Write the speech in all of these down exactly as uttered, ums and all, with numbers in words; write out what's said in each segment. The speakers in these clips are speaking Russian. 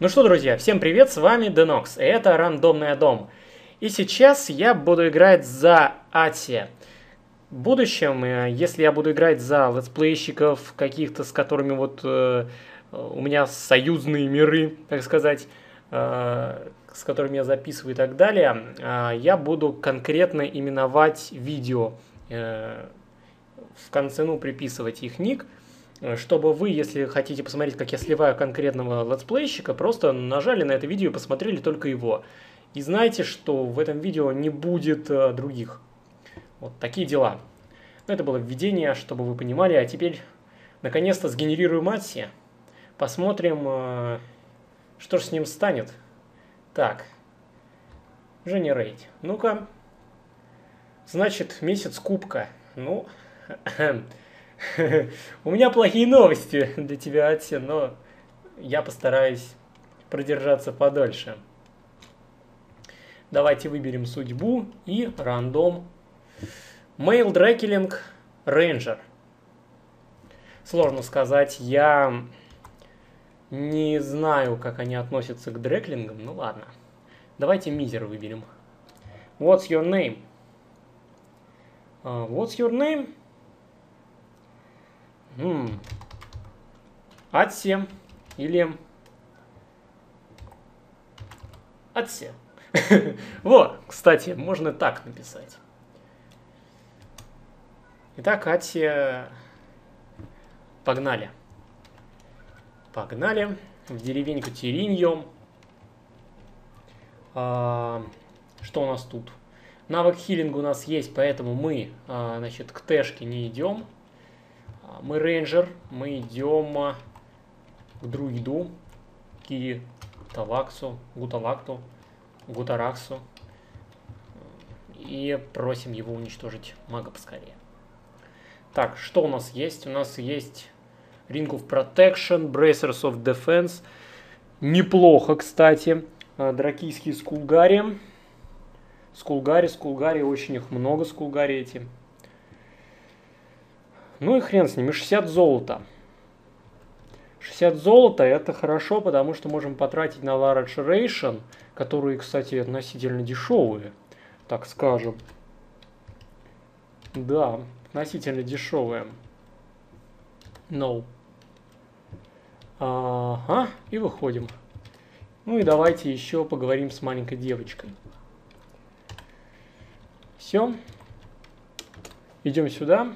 Ну что, друзья, всем привет, с вами Denox, и это Рандомный Дом. И сейчас я буду играть за Ати. В будущем, если я буду играть за летсплейщиков каких-то, с которыми вот э, у меня союзные миры, так сказать, э, с которыми я записываю и так далее, э, я буду конкретно именовать видео, э, в конце, ну, приписывать их ник, чтобы вы, если хотите посмотреть, как я сливаю конкретного летсплейщика, просто нажали на это видео и посмотрели только его. И знайте, что в этом видео не будет э, других. Вот такие дела. Ну, это было введение, чтобы вы понимали. А теперь, наконец-то, сгенерирую Матси. Посмотрим, э, что же с ним станет. Так. Generate. Ну-ка. Значит, месяц кубка. Ну... У меня плохие новости для тебя, Ати, но я постараюсь продержаться подольше. Давайте выберем судьбу и рандом. Male Drakling Ranger. Сложно сказать, я не знаю, как они относятся к дрэклингам, ну ладно. Давайте мизер выберем. What's your name? Uh, what's your name? Hmm. Атси или Атси. Вот, кстати, можно так написать. Итак, Атси, погнали. Погнали в деревеньку Териньо. А, что у нас тут? Навык хилинга у нас есть, поэтому мы, а, значит, к тэшке не идем. Мы рейнджер, мы идем к друиду, Кири Таваксу, Гутавакту, Гутараксу и просим его уничтожить мага поскорее. Так, что у нас есть? У нас есть Ring of Protection, Bracers of Defense. Неплохо, кстати. Дракийские скулгари. Скулгари, скулгари, очень их много, скулгари эти. Ну и хрен с ними, шестьдесят золота. шестьдесят золота это хорошо, потому что можем потратить на Large Ration, которые, кстати, относительно дешевые, так скажем. Да, относительно дешевые. No. Ага, и выходим. Ну и давайте еще поговорим с маленькой девочкой. Все. Идем сюда.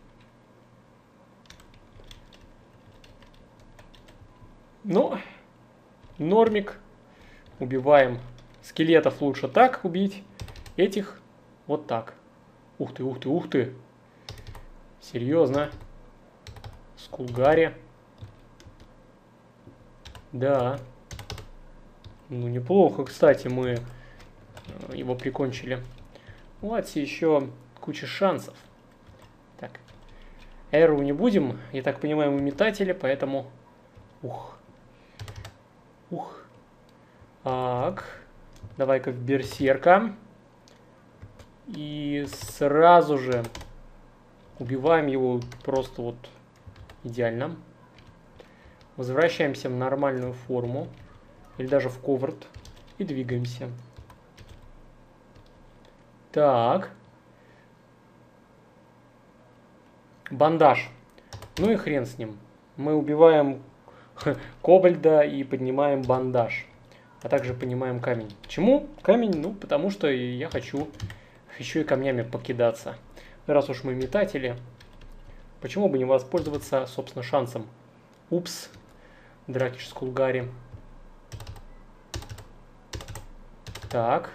Ну, нормик. Убиваем. Скелетов лучше так убить. Этих вот так. Ух ты, ух ты, ух ты. Серьезно. Скулгари. Да. Ну, неплохо, кстати, мы его прикончили. Вот еще куча шансов. Так. Эру не будем. Я так понимаю, мы метатели, поэтому... Ух. Ух. Так. Давай-ка в берсерка. И сразу же убиваем его просто вот идеально. Возвращаемся в нормальную форму. Или даже в ковард. И двигаемся. Так. Бандаж. Ну и хрен с ним. Мы убиваем... кобальда и поднимаем бандаж. А также поднимаем камень. Почему камень? Ну, потому что я хочу еще и камнями покидаться. Раз уж мы метатели, почему бы не воспользоваться, собственно, шансом? Упс. Дракиш скулгари. Так.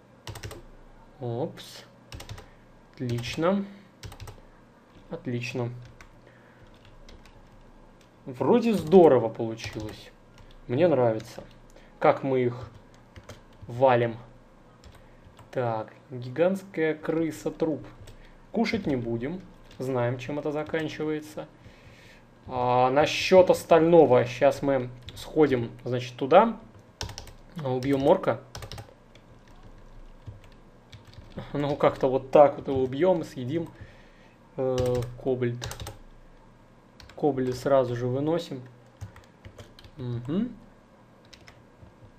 Упс. Отлично. Отлично. Вроде здорово получилось. Мне нравится. Как мы их валим. Так, гигантская крыса-труп. Кушать не будем. Знаем, чем это заканчивается. А насчет остального. Сейчас мы сходим, значит, туда. Убьем орка. Ну, как-то вот так вот его убьем, съедим. Э, кобальт. Кобальда сразу же выносим. Угу.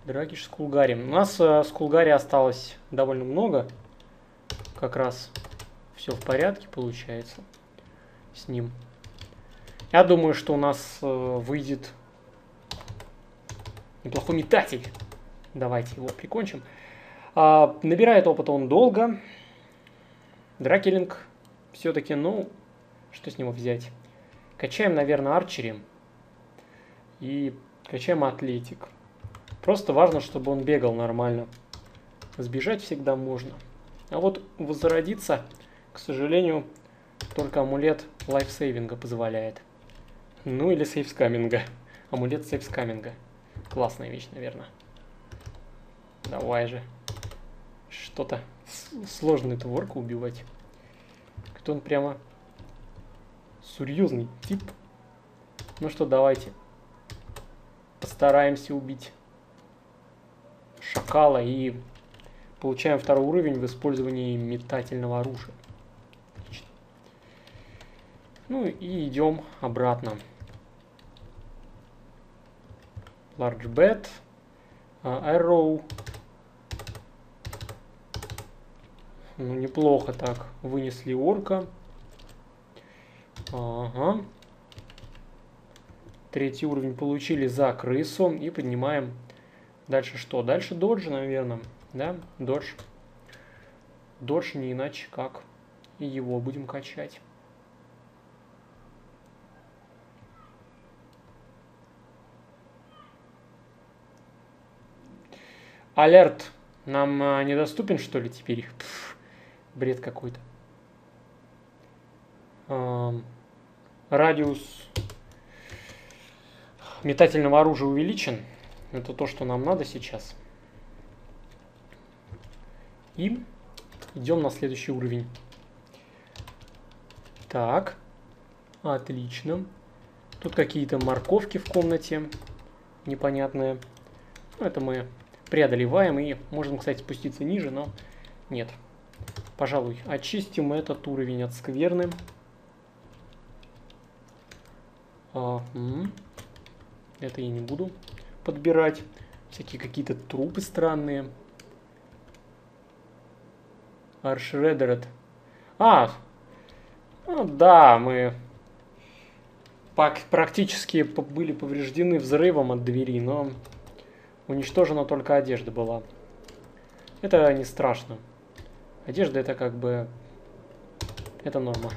Драгиш с Кулгари. У нас э, с Кулгари осталось довольно много. Как раз все в порядке получается с ним. Я думаю, что у нас э, выйдет неплохой метатель. Давайте его прикончим. А, набирает опыта он долго. Дракелинг все-таки, ну, что с него взять? Качаем, наверное, арчери. И качаем атлетик. Просто важно, чтобы он бегал нормально. Сбежать всегда можно. А вот возродиться, к сожалению, только амулет лайфсейвинга позволяет. Ну или сейвскаминга. Амулет сейвскаминга. Классная вещь, наверное. Давай же. Что-то сложно эту ворку убивать. Кто он прямо серьезный тип. Ну что, давайте. Постараемся убить шакала и получаем второй уровень в использовании метательного оружия. Отлично. Ну и идем обратно. Large bet, uh, arrow. Ну, неплохо так. Вынесли орка. Ага. Третий уровень получили за крысу. И поднимаем. Дальше что? Дальше додж, наверное. Да? Додж. Додж не иначе как. И его будем качать. Алерт нам а, недоступен, что ли, теперь? Пфф, бред какой-то. А, радиус метательного оружия увеличен. Это то, что нам надо сейчас. И идем на следующий уровень. Так. Отлично. Тут какие-то морковки в комнате. Непонятные. Ну, это мы преодолеваем и можем, кстати, спуститься ниже, но нет. Пожалуй, очистим этот уровень от скверны. А, м-м. Это я не буду подбирать. Всякие какие-то трупы странные. Аршредерет. А, ну да, мы практически были повреждены взрывом от двери, но уничтожена только одежда была. Это не страшно. Одежда это как бы... Это норма.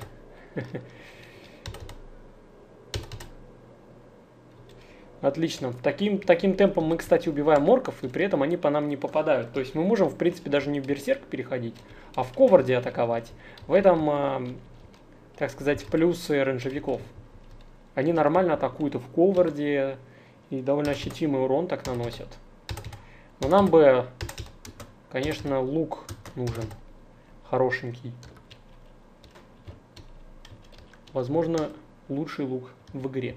Отлично. Таким, таким темпом мы, кстати, убиваем орков, и при этом они по нам не попадают. То есть мы можем, в принципе, даже не в берсерк переходить, а в коварде атаковать. В этом, э, так сказать, плюсы рейнджевиков. Они нормально атакуют в коварде, и довольно ощутимый урон так наносят. Но нам бы, конечно, лук нужен. Хорошенький. Возможно, лучший лук в игре.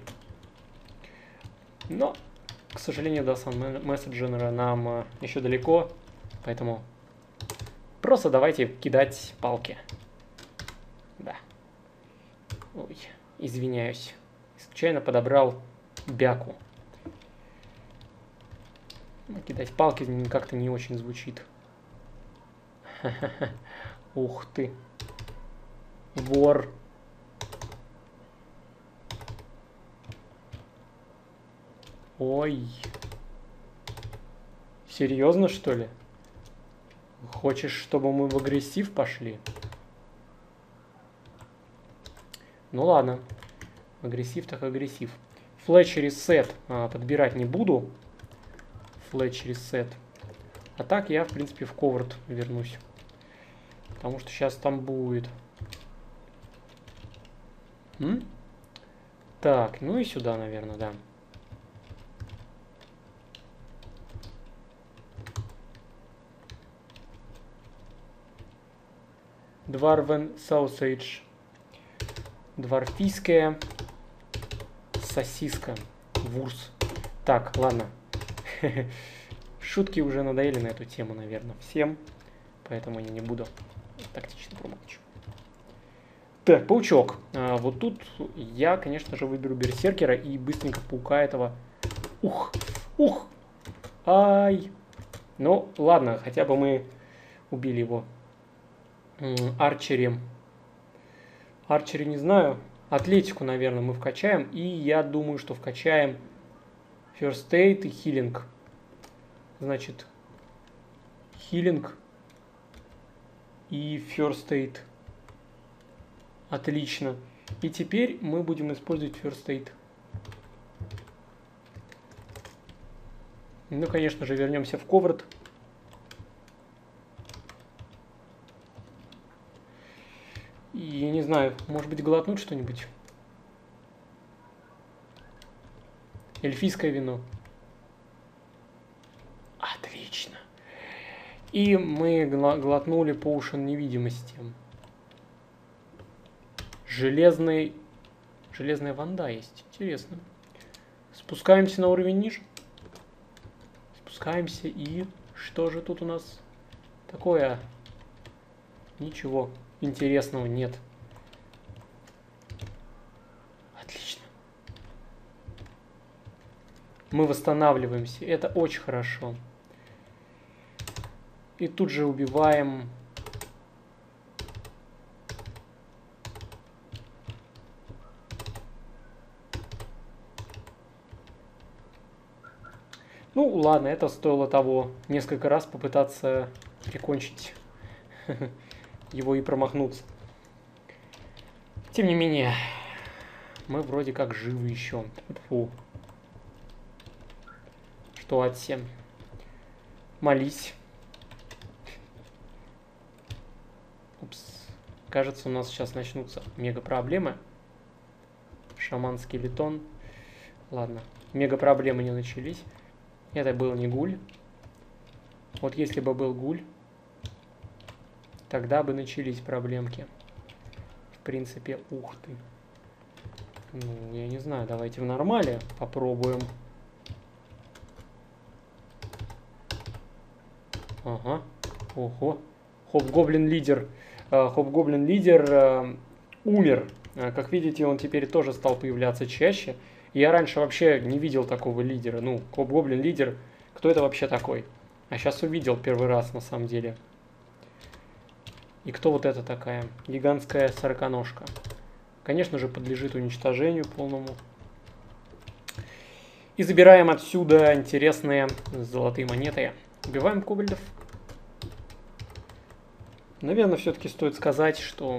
Но, к сожалению, до Sun Messenger нам э, еще далеко. Поэтому просто давайте кидать палки. Да. Ой, извиняюсь. Случайно подобрал бяку. Кидать палки как-то не очень звучит. Ух ты. Вор. Ой. Серьезно, что ли? Хочешь, чтобы мы в агрессив пошли? Ну ладно. Агрессив так агрессив. Флетч ресет а, подбирать не буду. Флетч ресет. А так я, в принципе, в ковард вернусь. Потому что сейчас там будет. М? Так, ну и сюда, наверное, да. Дварвен Sausage. Дворфийская сосиска. Вурс. Так, ладно. Шутки уже надоели на эту тему, наверное, всем. Поэтому я не буду тактично промолчу. Так, паучок. А, вот тут я, конечно же, выберу берсеркера и быстренько паука этого. Ух! Ух! Ай! Ну, ладно, хотя бы мы убили его. Арчери. Арчери не знаю. Атлетику, наверное, мы вкачаем. И я думаю, что вкачаем First Aid и Healing. Значит, Healing и First Aid. Отлично. И теперь мы будем использовать First Aid. Ну, конечно же, вернемся в Ковард. И, я не знаю, может быть, глотнуть что-нибудь? Эльфийское вино. Отлично. И мы глотнули поушен невидимости. Железный... Железная ванда есть. Интересно. Спускаемся на уровень ниже. Спускаемся и... Что же тут у нас такое? Ничего интересного нет. Отлично. Мы восстанавливаемся. Это очень хорошо. И тут же убиваем... Ну, ладно, это стоило того. Несколько раз попытаться прикончить его и промахнуться. Тем не менее, мы вроде как живы еще. Фу. Что от всем? Молись. Упс. Кажется, у нас сейчас начнутся мега проблемы. Шаман-скелетон. Ладно, мега проблемы не начались. Это был не гуль. Вот если бы был гуль, тогда бы начались проблемки. В принципе, ух ты. Ну, я не знаю, давайте в нормале попробуем. Ага. Ого. Хоп-гоблин-лидер. Хоп-гоблин-лидер умер. Как видите, он теперь тоже стал появляться чаще. Я раньше вообще не видел такого лидера. Ну, Хоп-гоблин-лидер, кто это вообще такой? А сейчас увидел первый раз, на самом деле. И кто вот это такая? Гигантская сороконожка. Конечно же, подлежит уничтожению полному. И забираем отсюда интересные золотые монеты. Убиваем кобальдов. Наверное, все-таки стоит сказать, что...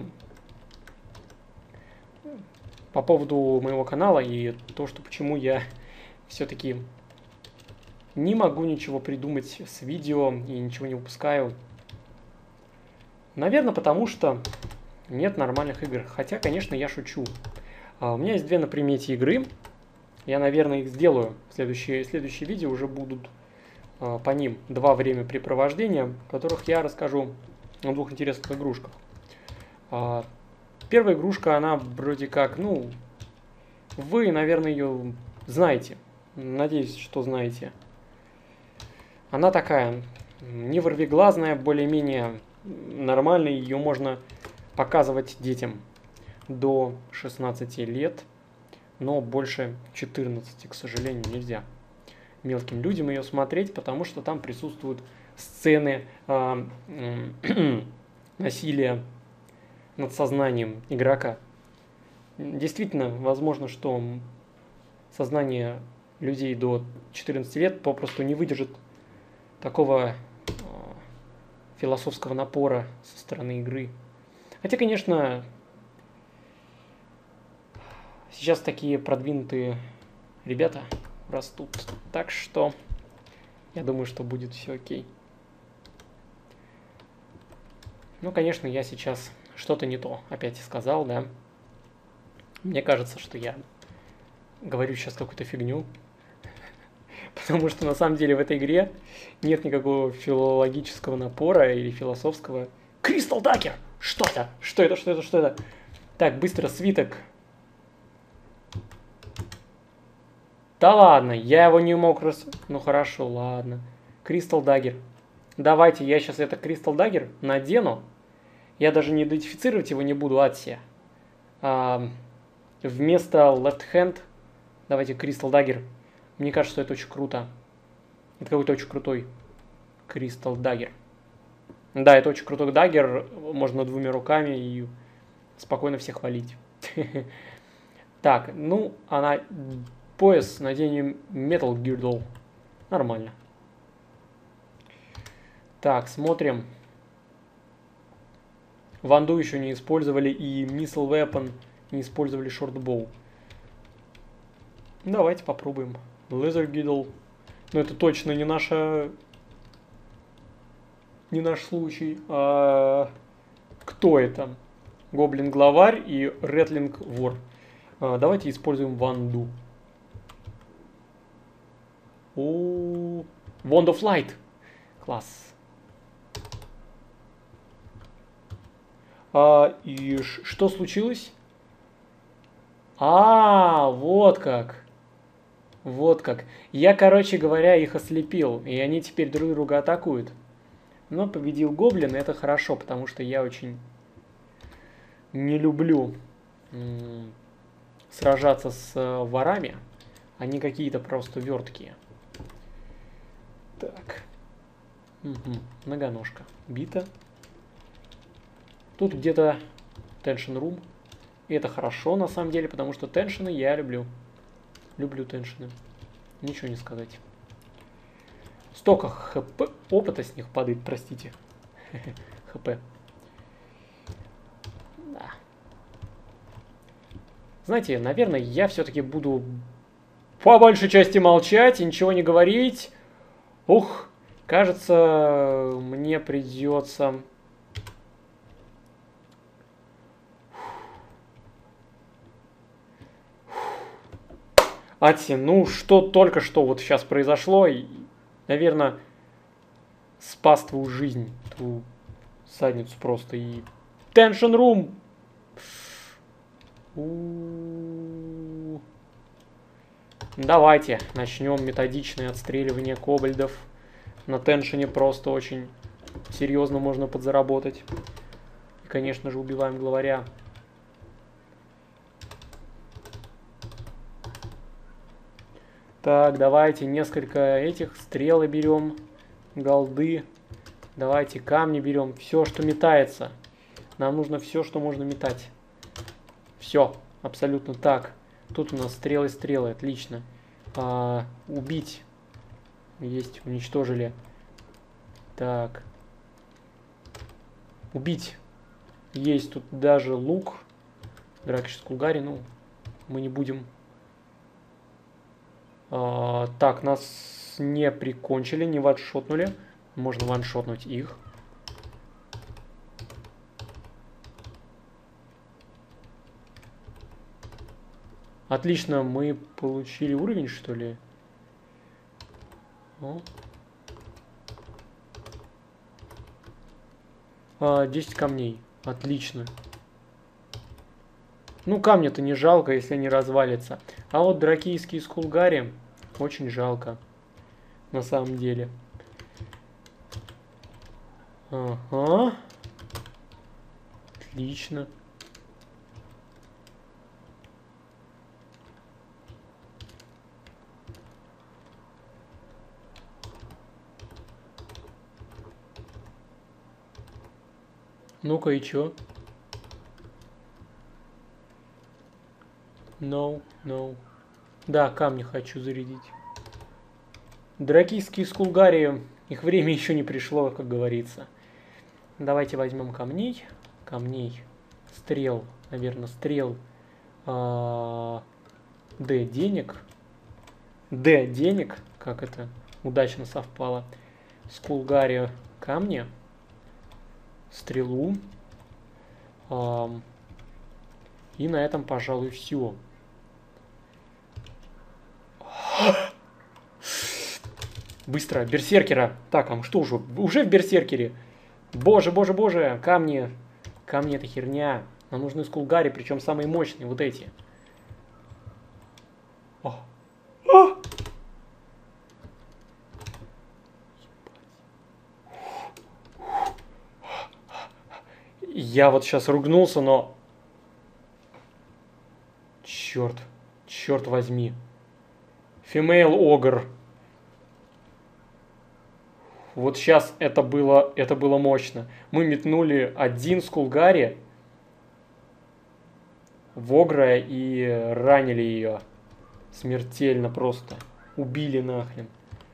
По поводу моего канала и то, что почему я все-таки не могу ничего придумать с видео и ничего не выпускаю. Наверное, потому что нет нормальных игр. Хотя, конечно, я шучу. А у меня есть две на примете игры. Я, наверное, их сделаю. Следующие, следующие видео уже будут а, по ним. Два времяпрепровождения, в которых я расскажу о двух интересных игрушках. А, Первая игрушка, она вроде как, ну, вы, наверное, ее знаете. Надеюсь, что знаете. Она такая, не ворвиглазная, более-менее нормальная. Ее можно показывать детям до шестнадцати лет, но больше четырнадцати, к сожалению, нельзя мелким людям ее смотреть, потому что там присутствуют сцены э, э, насилия над сознанием игрока. Действительно, возможно, что сознание людей до четырнадцати лет попросту не выдержит такого э, философского напора со стороны игры. Хотя, конечно, сейчас такие продвинутые ребята растут. Так что я думаю, что будет все окей. Ну, конечно, я сейчас что-то не то опять сказал, да. Мне кажется, что я говорю сейчас какую-то фигню. Потому что на самом деле в этой игре нет никакого филологического напора или философского. Кристал Даггер! Что это? Что это? Что это? Что это? Так, быстро, свиток. Да ладно, я его не мог рас... Ну хорошо, ладно. Кристал Даггер. Давайте, я сейчас это Кристал Даггер надену. Я даже не идентифицировать его не буду, Атсия. А, вместо Left Hand давайте Кристал Даггер. Мне кажется, что это очень круто. Это какой-то очень крутой Crystal Dagger. Да, это очень крутой даггер. Можно двумя руками и спокойно всех валить. Так, ну, она... Пояс, наденем Metal Girdle. Нормально. Так, смотрим. Ванду еще не использовали, и Missile Weapon не использовали Shortbow. Давайте попробуем. Laser Girdle. Но это точно не наша... Не наш случай. А... Кто это? Гоблин-главарь и Ретлинг-вор. А, давайте используем Ванду. О, Wand of Light. Класс. А, и что случилось? А, вот как. Вот как. Я, короче говоря, их ослепил, и они теперь друг друга атакуют. Но победил гоблин, и это хорошо, потому что я очень не люблю м- сражаться с э, ворами. Они какие-то просто верткие. Так. Угу. Многоножка. Бита. Тут где-то Tension Room. И это хорошо на самом деле, потому что теншины я люблю. Люблю теншины. Ничего не сказать. Столько хп, опыта с них падает, простите. хп. Да. Знаете, наверное, я все-таки буду по большей части молчать и ничего не говорить. Ух, кажется, мне придется... Ати, ну что только что вот сейчас произошло, и, наверное, спас твою жизнь, твою задницу просто. И Tension Room. У-у-у. Давайте начнем методичное отстреливание кобальдов. На теншене просто очень серьезно можно подзаработать. И, конечно же, убиваем главаря. Так, давайте несколько этих стрелы берем, голды. Давайте камни берем, все, что метается. Нам нужно все, что можно метать. Все, абсолютно так. Тут у нас стрелы, стрелы, отлично. А, убить. Есть, уничтожили. Так. Убить. Есть тут даже лук. Драки с Кулгари, ну, мы не будем... А, так, нас не прикончили, не ваншотнули. Можно ваншотнуть их. Отлично, мы получили уровень, что ли? О. А, десять камней. Отлично. Ну, камня-то не жалко, если они развалятся. А вот дракийские скулгари очень жалко. На самом деле. Ага. Отлично. Ну-ка, и чё? No, no. Да, камни хочу зарядить. Дракийские скулгари, их время еще не пришло, как говорится. Давайте возьмем камней. Камней. Стрел, наверное, стрел. А, Д денег. Д денег, как это удачно совпало. Скулгари камни. Стрелу. А, и на этом, пожалуй, все. Быстро, берсеркера. Так, а что уже? Уже в берсеркере. Боже, боже, боже, камни. Камни это херня. Нам нужны скулгари, причем самые мощные, вот эти. О. О! Я вот сейчас ругнулся, но... Черт, черт возьми. Female Ogre. Вот сейчас это было, это было мощно. Мы метнули один скулгари в Огра и ранили ее. Смертельно просто. Убили нахрен.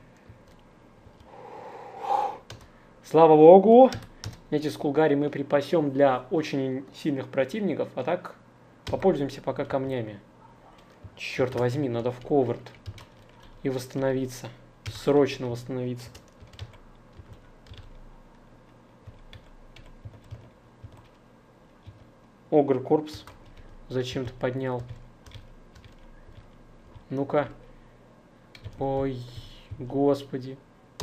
Слава богу, эти скулгари мы припасем для очень сильных противников, а так попользуемся пока камнями. Черт возьми, надо в ковард и восстановиться. Срочно восстановиться. Огр корпус зачем-то поднял. Ну-ка. Ой, господи.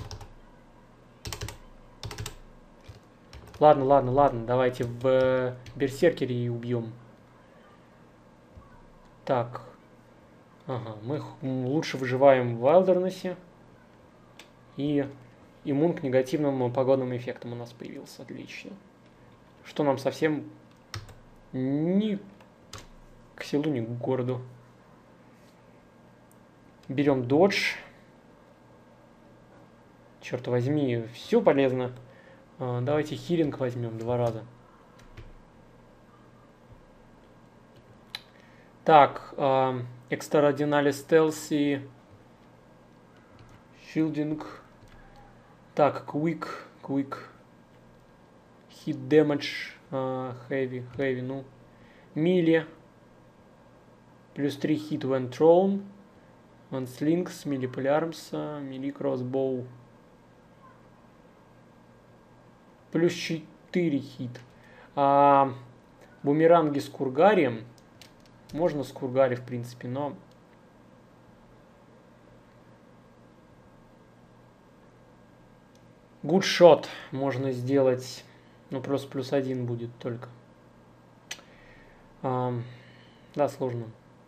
Ладно, ладно, ладно, давайте в э, берсеркере и убьем. Так. Ага, мы лучше выживаем в Wilderness. И иммун к негативным погодным эффектам у нас появился. Отлично. Что нам совсем ни к селу, ни к городу. Берем додж. Черт возьми, все полезно. А, давайте хилинг возьмем два раза. Так, экстраординали стелси. Shielding. Так, quick, quick. Hit damage. Uh, heavy, heavy, ну. Melee. Плюс три hit when thrown. One slings, melee polearms, melee crossbow. Плюс четыре хит. А, бумеранги с кургарием. Можно с кургари, в принципе, но... Good shot можно сделать. Ну, просто плюс один будет только. А, да, сложно.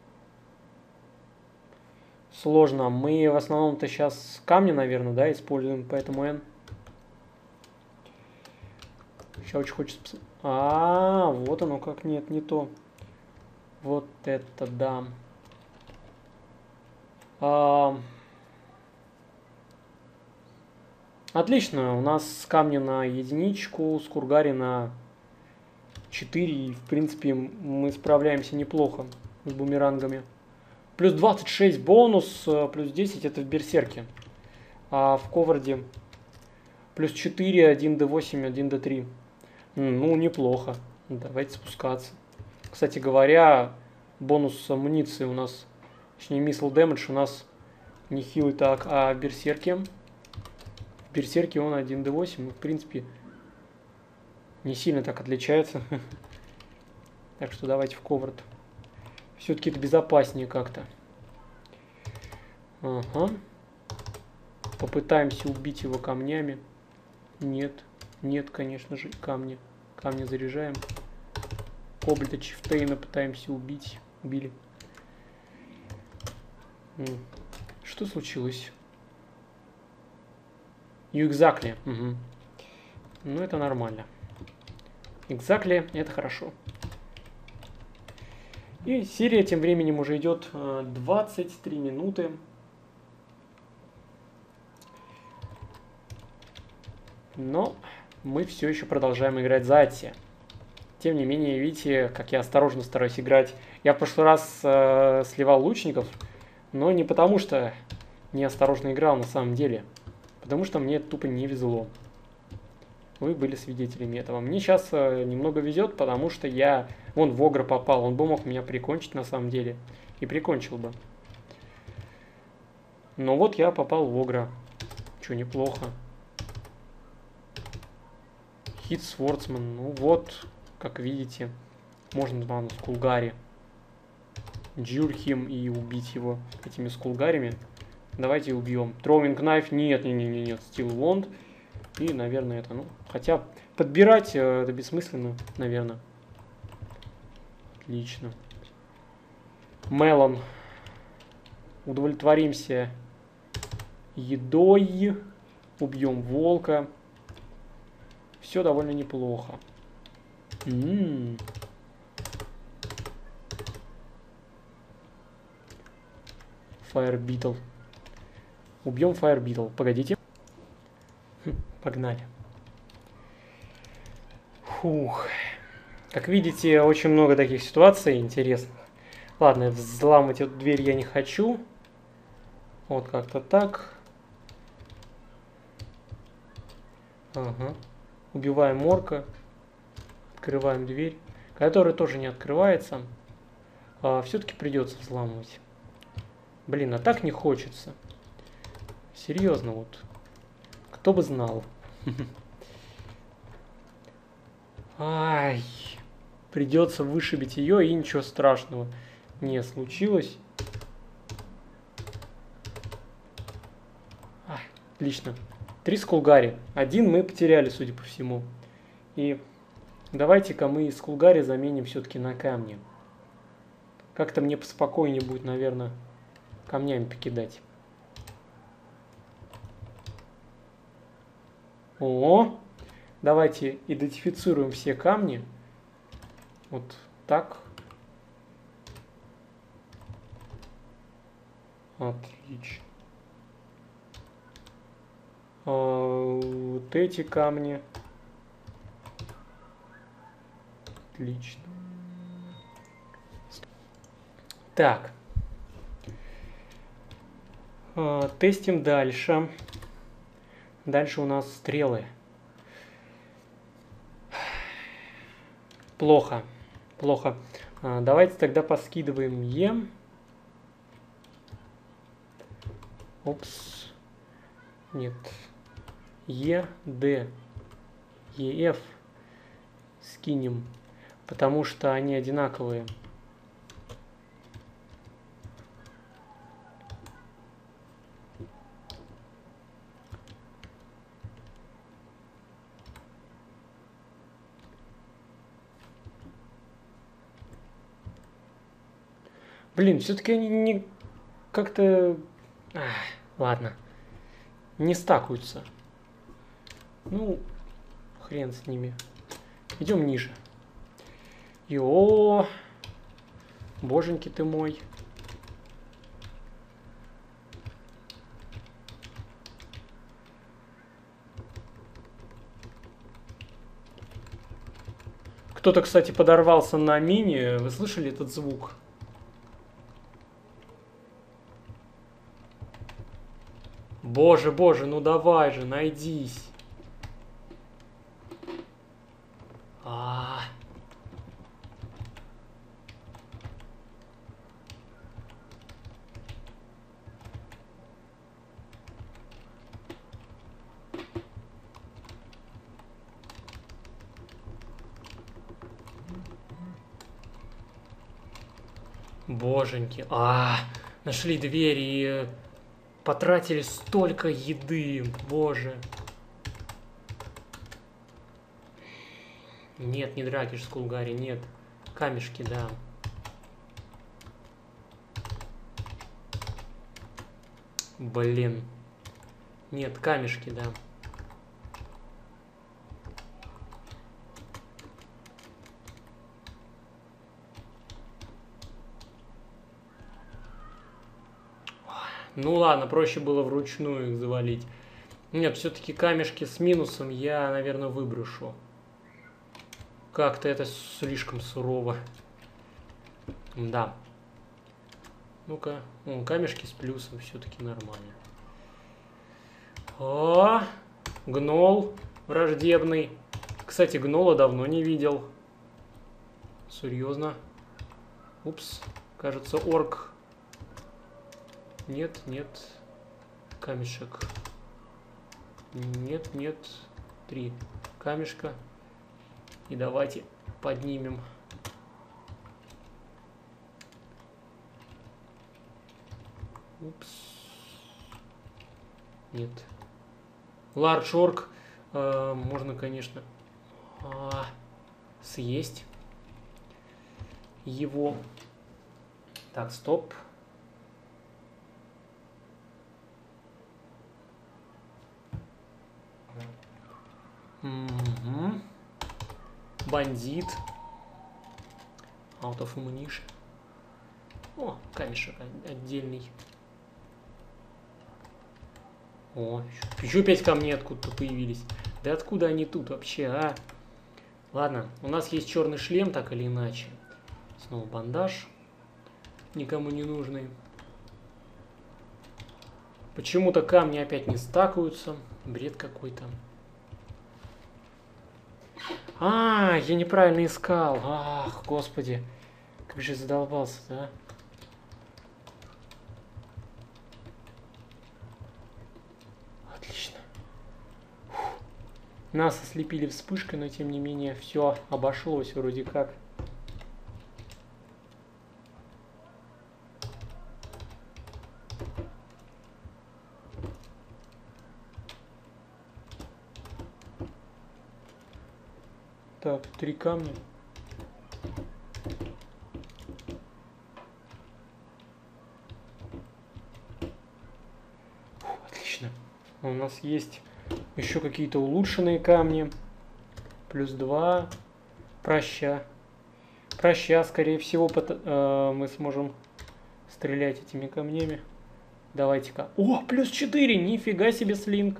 Сложно. Мы в основном-то сейчас камни, наверное, да, используем, поэтому N. Сейчас очень хочется посмотреть. А, вот оно как, нет, не то. Вот это да. А, отлично, у нас камни на единичку, с кургари на четыре. И, в принципе, мы справляемся неплохо с бумерангами. Плюс двадцать шесть бонус, плюс десять это в берсерке. А в коварде плюс четыре, один дэ восемь, один дэ три. Ну, неплохо. Давайте спускаться. Кстати говоря, бонус амуниции у нас, точнее, миссл дэмэдж у нас не хилый так, а в берсерке. В берсерке он один дэ восемь, в принципе, не сильно так отличается. Так что давайте в ковард. Все-таки это безопаснее как-то. Ага. Попытаемся убить его камнями. Нет. Нет, конечно же, камни. Камни заряжаем. Кобальта Чифтейна пытаемся убить. Убили. Что случилось? You exactly. Угу. Ну, это нормально. Exactly, это хорошо. И серия тем временем уже идет двадцать три минуты. Но мы все еще продолжаем играть за Ати. Тем не менее, видите, как я осторожно стараюсь играть. Я в прошлый раз э, сливал лучников, но не потому что неосторожно играл на самом деле. Потому что мне тупо не везло. Вы были свидетелями этого. Мне сейчас э, немного везет, потому что я вон в Огра попал. Он бы мог меня прикончить на самом деле. И прикончил бы. Но вот я попал в Огра. Че, неплохо. Хит Свордсман. Ну вот, как видите, можно на скулгари Джурхим и убить его этими скулгарями. Давайте убьем. Throwing Knife. Нет, нет, нет, нет. Still Wand. И, наверное, это, ну, хотя подбирать э, это бессмысленно, наверное. Отлично. Мелон. Удовлетворимся едой. Убьем волка. Все довольно неплохо. М-м-м. Fire Beetle. Убьем Fire Beetle. Погодите. Погнали. Фух. Как видите, очень много таких ситуаций интересных. Ладно, взламывать эту дверь я не хочу. Вот как-то так. Ага. Убиваем орка. Открываем дверь, которая тоже не открывается. А, все-таки придется взламывать. Блин, а так не хочется. Серьезно, вот. Кто бы знал. Ай. Придется вышибить ее, и ничего страшного не случилось. А, отлично. Три скулгари. Один мы потеряли, судя по всему. И давайте-ка мы скулгари заменим все-таки на камни. Как-то мне поспокойнее будет, наверное, камнями покидать. О, давайте идентифицируем все камни. Вот так. Отлично. А, вот эти камни. Отлично. Так. А, тестим дальше. Дальше у нас стрелы. Плохо. Плохо. А, давайте тогда поскидываем Е. Опс. Нет. Е, Д, Е, Ф скинем, потому что они одинаковые. Блин, все-таки они не как-то... Ладно. Не стакаются. Ну, хрен с ними. Идем ниже. Йо, боженьки ты мой. Кто-то, кстати, подорвался на мине. Вы слышали этот звук? Боже, боже, ну давай же, найдись. А. Боженьки. А, нашли дверь и потратили столько еды. Боже. Нет, не дракиш скулгари, нет. Камешки, да. Блин. Нет, камешки, да. Ну ладно, проще было вручную их завалить. Нет, все-таки камешки с минусом я, наверное, выброшу. Как-то это слишком сурово. Да. Ну-ка. Камешки с плюсом все-таки нормально. О, гнол враждебный. Кстати, гнола давно не видел. Серьезно. Упс. Кажется, орк. Нет, нет. Камешек. Нет, нет. Три камешка. И давайте поднимем. Упс. Нет. Large orc. Э, можно, конечно, а, съесть его. Так, стоп. Угу. Бандит. Out of ammunition. О, камешек отдельный. О, еще пять камней откуда-то появились. Да откуда они тут вообще, а? Ладно, у нас есть черный шлем, так или иначе. Снова бандаж. Никому не нужный. Почему-то камни опять не стакаются. Бред какой-то. А, я неправильно искал. Ах, господи. Как же задолбался, да? Отлично. Фух. Нас ослепили вспышкой, но тем не менее все обошлось вроде как. Так, три камня. Фу, отлично. У нас есть еще какие-то улучшенные камни. Плюс два. Проща. Проща, скорее всего, э, мы сможем стрелять этими камнями. Давайте-ка. О, плюс четыре! Нифига себе слинг.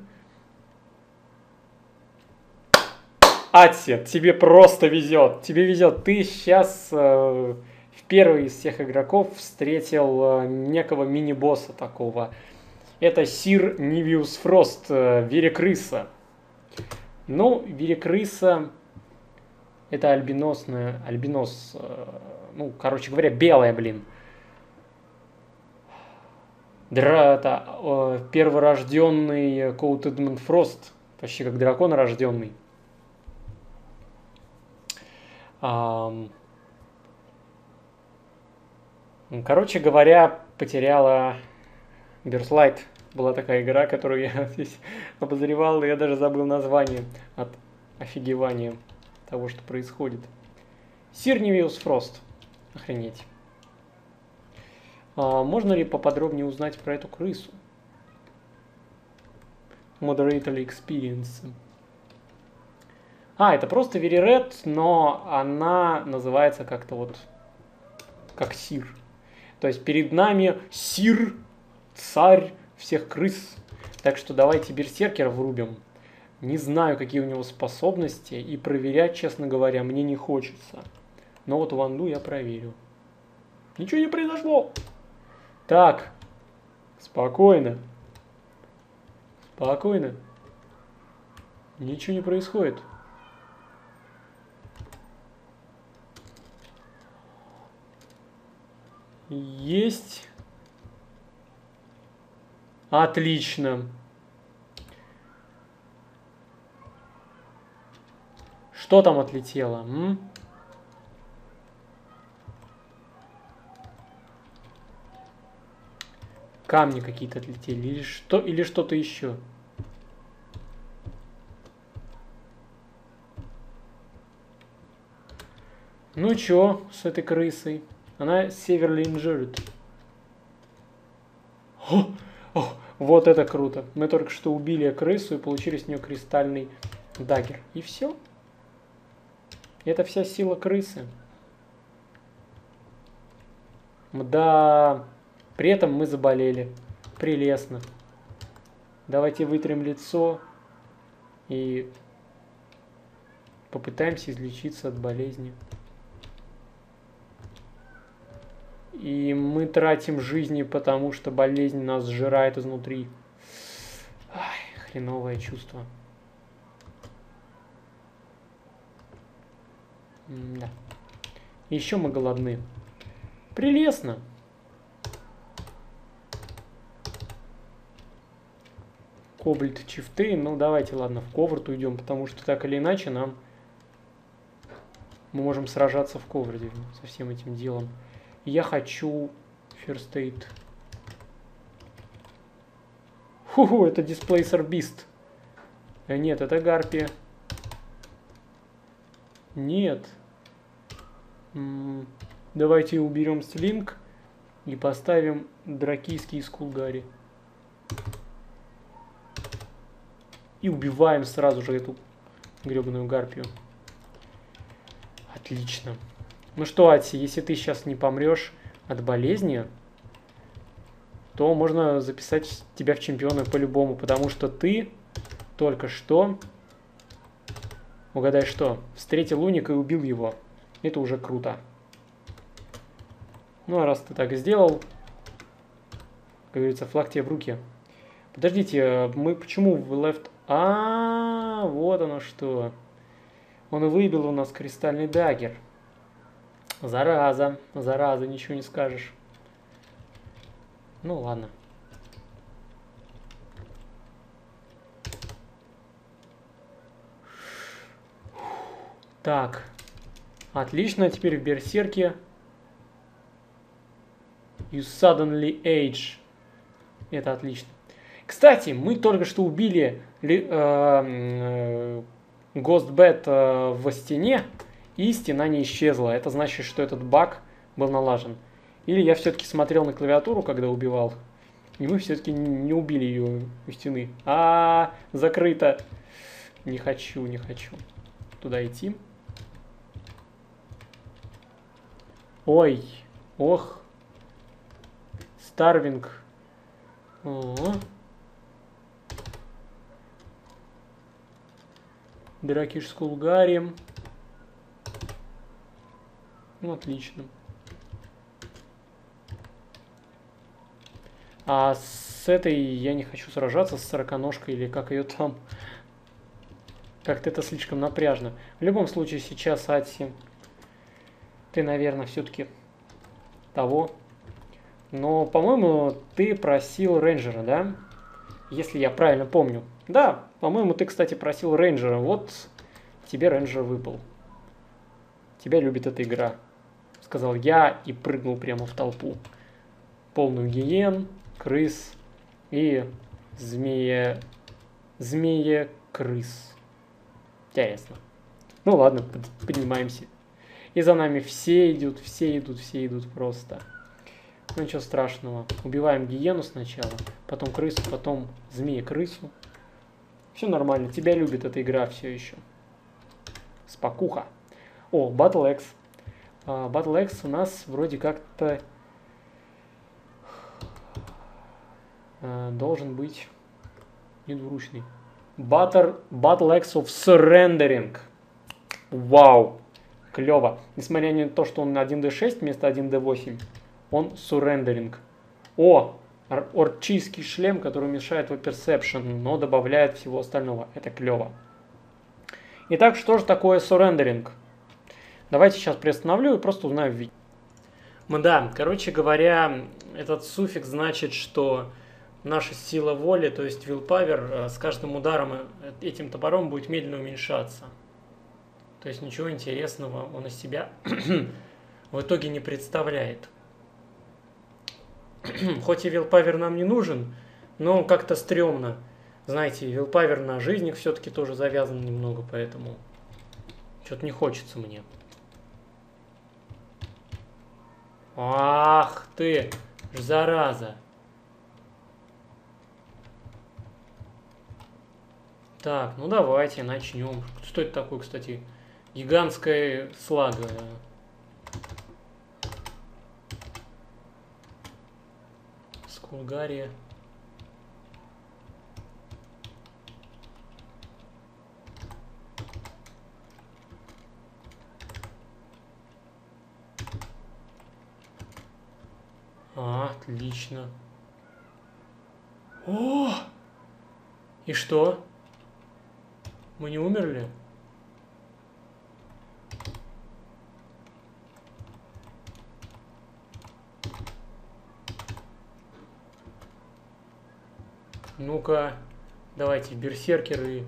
Атси, тебе просто везет. Тебе везет. Ты сейчас э, первый из всех игроков встретил э, некого мини-босса такого. Это Сир Нивиус Фрост, э, Верекрыса. Ну, Верекрыса это альбиносная, альбинос, э, ну, короче говоря, белая, блин. Дра, это э, перворожденный Коутедман Фрост, почти как дракон рожденный. Короче говоря, потеряла Birthlight. Была такая игра, которую я здесь обозревал, и я даже забыл название от офигевания того, что происходит. Сир Нивиус Фрост. Охренеть. А, можно ли поподробнее узнать про эту крысу? Moderately Experience. А, это просто Вереред, но она называется как-то вот как Сир. То есть перед нами Сир, царь всех крыс. Так что давайте берсеркера врубим. Не знаю, какие у него способности, и проверять, честно говоря, мне не хочется. Но вот Ванду я проверю. Ничего не произошло. Так, спокойно. Спокойно. Ничего не происходит. Есть. Отлично. Что там отлетело? М? Камни какие-то отлетели. Или что, или что-то еще. Ну чё с этой крысой? Она severely injured. О, о, вот это круто. Мы только что убили крысу и получили с нее кристальный даггер. И все. Это вся сила крысы. Да. При этом мы заболели. Прелестно. Давайте вытрем лицо и попытаемся излечиться от болезни. И мы тратим жизни, потому что болезнь нас сжирает изнутри. Ай, хреновое чувство. Да. Еще мы голодны. Прелестно. Кобальт чифты. Ну, давайте, ладно, в ковард уйдем, потому что так или иначе нам... Мы можем сражаться в коварде со всем этим делом. Я хочу First Aid. Фу, это Displacer Beast. Э, нет, это Гарпия. Нет. М-м, давайте уберем слинг и поставим дракийский скулгари. И убиваем сразу же эту гребаную гарпию. Отлично. Ну что, Атси, если ты сейчас не помрешь от болезни, то можно записать тебя в чемпионы по-любому, потому что ты только что, угадай что, встретил Луника и убил его. Это уже круто. Ну, а раз ты так сделал, как говорится, флаг тебе в руки. Подождите, мы почему в left... А, вот оно что. Он выбил у нас кристальный даггер. Зараза, зараза, ничего не скажешь. Ну ладно. Так. Отлично, теперь в берсерке. You suddenly age. Это отлично. Кстати, мы только что убили Ghostbat э, в стене, и стена не исчезла. Это значит, что этот баг был налажен. Или я все-таки смотрел на клавиатуру, когда убивал, и мы все-таки не убили ее у стены. А, -а, -а закрыто. Не хочу, не хочу туда идти. Ой, ох. Старвинг. О. Дракиш с Кулгарием. Ну, отлично. А с этой я не хочу сражаться, с сороконожкой, или как ее там. Как-то это слишком напряжно. В любом случае, сейчас, Атси, ты, наверное, все-таки того. Но, по-моему, ты просил рейнджера, да? Если я правильно помню. Да, по-моему, ты, кстати, просил рейнджера. Вот тебе рейнджер выпал. Тебя любит эта игра. Сказал я и прыгнул прямо в толпу. Полную гиен, крыс и змея... Змея-крыс. Интересно. Ну ладно, поднимаемся. И за нами все идут, все идут, все идут просто. Ну ничего страшного. Убиваем гиену сначала, потом крысу, потом змея-крысу. Все нормально. Тебя любит эта игра все еще. Спокуха. О, Battle X. А, Battle X у нас вроде как-то а, должен быть недвуручный. Battle, Battle X of Surrendering. Вау. Клево. Несмотря на то, что он один дэ шесть вместо один дэ восемь, он Surrendering. О, орчийский шлем, который мешает в Perception, но добавляет всего остального. Это клево. Итак, что же такое Surrendering? Давайте сейчас приостановлю и просто узнаю в видео. Да, короче говоря, этот суффикс значит, что наша сила воли, то есть willpower, с каждым ударом этим топором будет медленно уменьшаться. То есть ничего интересного он из себя в итоге не представляет. Хоть и willpower нам не нужен, но как-то стрёмно. Знаете, willpower на жизнь все-таки тоже завязан немного, поэтому что-то не хочется мне. Ах ты, зараза. Так, ну давайте начнем. Что это такое, кстати? Гигантская слага. Скулгария. А, отлично. О! И что? Мы не умерли? Ну-ка, давайте берсеркеры.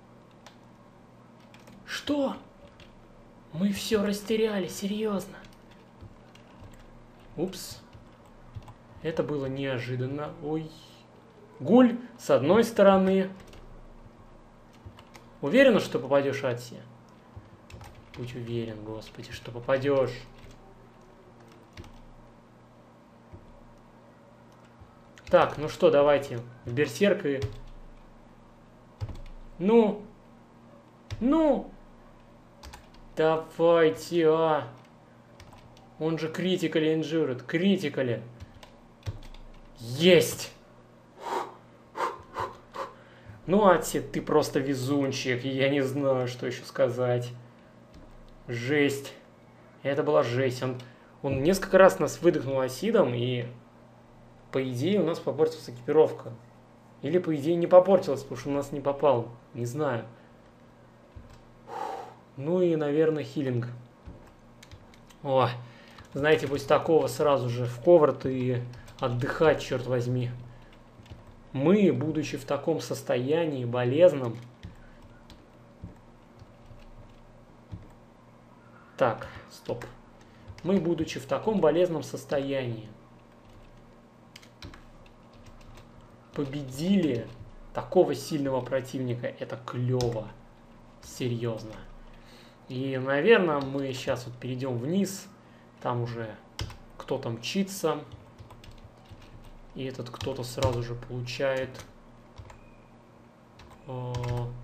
Что? Мы все растеряли, серьезно. Упс. Это было неожиданно. Ой. Гуль с одной стороны. Уверена, что попадешь, Атси? Будь уверен, господи, что попадешь. Так, ну что, давайте. В берсерк и... Ну. Ну. Давайте, а. Он же critically injured. Critically. Есть! Ну, Ати, ты просто везунчик, я не знаю, что еще сказать. Жесть. Это была жесть. Он, он несколько раз нас выдохнул асидом, и по идее у нас попортилась экипировка. Или по идее не попортилась, потому что он нас не попал. Не знаю. Ну и, наверное, хилинг. О, знаете, после такого сразу же в коварт и отдыхать, черт возьми. Мы, будучи в таком состоянии болезном... Так, стоп. Мы, будучи в таком болезном состоянии, победили такого сильного противника. Это клево. Серьезно. И, наверное, мы сейчас вот перейдем вниз. Там уже кто-то мчится. И этот кто-то сразу же получает... Угу.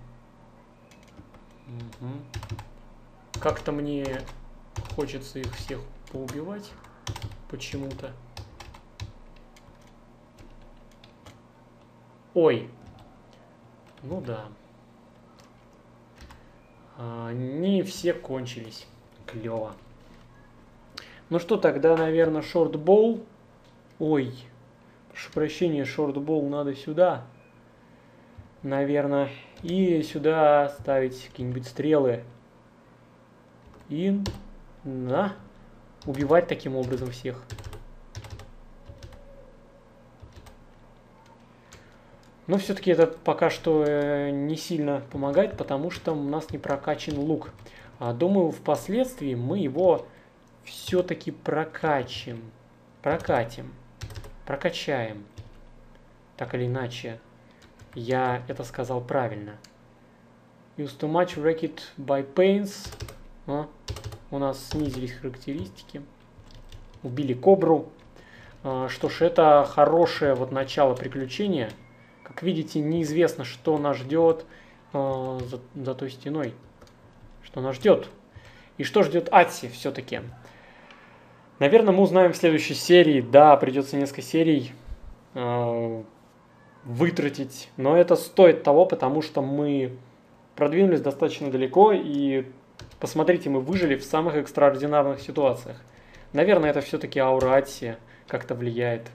Как-то мне хочется их всех поубивать. Почему-то. Ой. Ну да. А, не все кончились. Клево. Ну что, тогда, наверное, шортбол. Ой. Прошу прощения, шортбол надо сюда. Наверное. И сюда ставить какие-нибудь стрелы. И на. Убивать таким образом всех. Но все-таки это пока что не сильно помогает, потому что у нас не прокачан лук. Думаю, впоследствии мы его все-таки прокачим. Прокатим. Прокачаем. Так или иначе, я это сказал правильно. Use too much wrecked by pains. А, у нас снизились характеристики. Убили кобру. А, что ж, это хорошее вот начало приключения. Как видите, неизвестно, что нас ждет э, за, за той стеной. Что нас ждет. И что ждет Атси все-таки. Наверное, мы узнаем в следующей серии. Да, придется несколько серий э, вытратить. Но это стоит того, потому что мы продвинулись достаточно далеко. И посмотрите, мы выжили в самых экстраординарных ситуациях. Наверное, это все-таки аура Атси как-то влияет.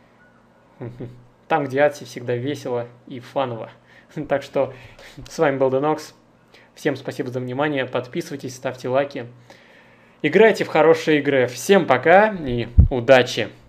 Там, где Атси, всегда весело и фаново. Так что с вами был Денокс. Всем спасибо за внимание. Подписывайтесь, ставьте лайки. Играйте в хорошие игры. Всем пока и удачи!